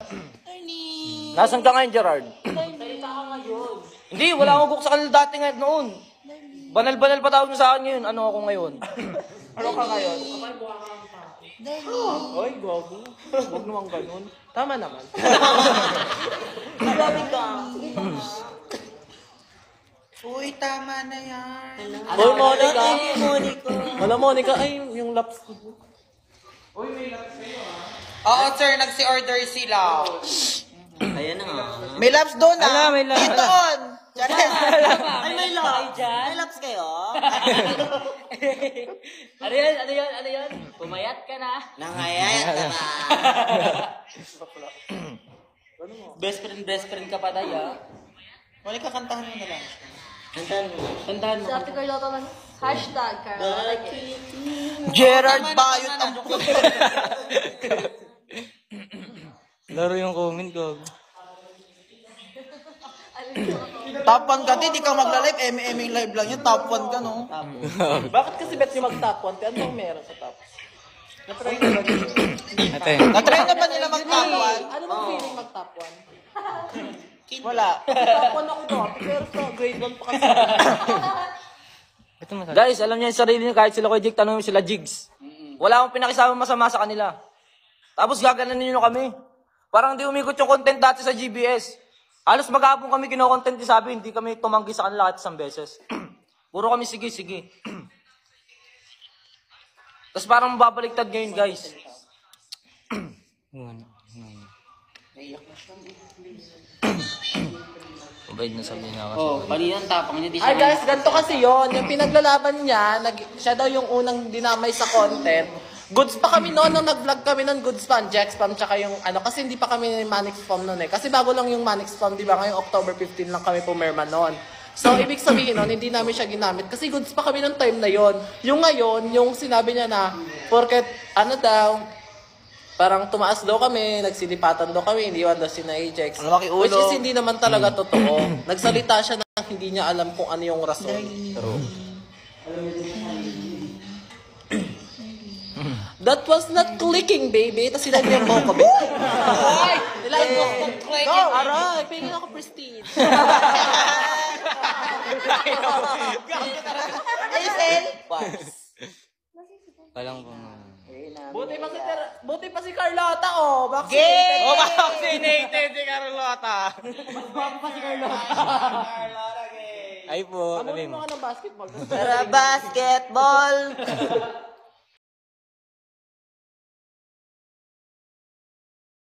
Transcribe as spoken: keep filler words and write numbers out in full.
Nasaan ka ngayon, Gerard? Salita ka ngayon. Hindi, wala akong guk sa kanila dati ngayon noon. Banal-banal pa tawag nyo sa akin ngayon. Ano ako ngayon? Ano ka ngayon? Ay, gago. Huwag naman ganun. Tama naman. Grabe ka. Uy, tama na yan. Uy, Monica. Ay, Monica. Wala, Monica. Ay, yung laps ko. Uy, may laps kayo ah. Oo, sir. Nagsi-order sila. Ayan na nga. May laps doon ah. Ala, may laps. Dito on. Ay, may laps. May laps kayo? Ano yan? Ano yan? Ano yan? Pumayat ka na. Nangayayat ka na. Best friend, best friend ka pa tayo. Monica, kantahan mo na lang. Kantahan mo. Tandaan mo. Sa Ate Carlota man, hashtag Carlota. Gerard Bayot ang bukod. Laro yung comment ko. Top one ka din, di ka magla-live. M M live lang yun. Top one ka, no? Bakit kasi bet yung mag-top one? Ano bang meron sa top? Na-try na ba nila? Ate. Na-try na ba nila mag-top one? Ano bang feeling mag-top one? Wala. Top one ako dati, pero sa grade one pa kasi. Guys, alam niyo yung sarili niyo, kahit sila kay Jechs, tanongin sila Jechs. Wala akong pinakisama masama sa kanila. Tapos gaganan niyo kami. Parang di umikot yung content dati sa G B S. Halos maghapon kami kino-content din sabi, hindi kami tumanggi sa kanila kahit isang beses. Puro kami sige, sige. Tapos parang mababaliktad ngayon, guys. Mabait na sabi niya kasi. Oh, kanina ang tapang niya. Di Ay siya guys, ganito kasi yon yung pinaglalaban niya, nag, siya daw yung unang dinamay sa content. Goods pa kami noon, nung nag-vlog kami noon, goods pa, Jechs pa, tsaka yung ano, kasi hindi pa kami ni Mannix Farm noon eh. Kasi bago lang yung Mannix Farm, di ba? Ngayong October fifteenth lang kami pumirma noon. So, ibig sabihin noon, hindi namin siya ginamit. Kasi goods pa kami ng time na yon. Yung ngayon, yung sinabi niya na, porket, ano daw, parang tumaas daw kami, nagsilipatan daw kami, hindi daw si Jechs. Which is hindi naman talaga totoo. Nagsalita siya na hindi niya alam kung ano yung rason. That was not clicking, baby. Tapos sinabi niya mo kami. Ay! Nilagay mo kung clicking. No! Aray! Pingin ako prestige. Ayun, Walang po. Buti pa si, Ter- buti pa si Carlota, oh. Vaccinated. Gay! Oh, vaccinated si Carlota. Carlota, gay! Ay po, Amunin mo ka ng basketball. Para basketball.